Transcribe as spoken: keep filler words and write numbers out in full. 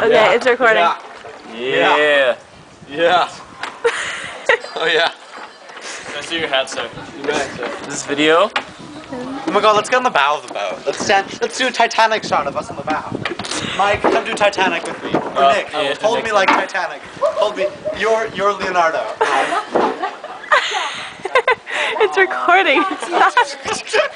Okay, yeah. it's recording. Yeah. Yeah. Yeah. Oh yeah. Can I see your hat, sir? You bet, sir. This video? Oh my god, let's get on the bow of the boat. Let's stand. Let's do a Titanic shot of us on the bow. Mike, come do Titanic with me. Or Uh, Nick, yeah, hold Nick. me like Titanic. Hold me. You're you're Leonardo. It's recording. Stop.